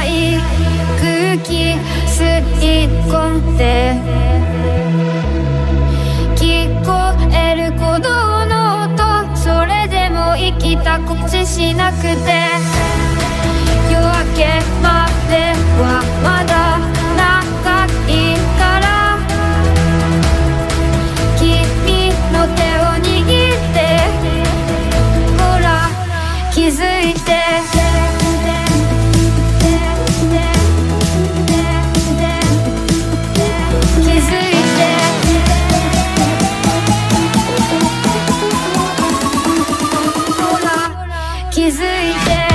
い空気吸い込んで聞こえる鼓動の音、それでも生きた告知しなくて、夜明けまではまだ長いから、君の手を握ってほら気づいて、気づいて、ほら気づいて。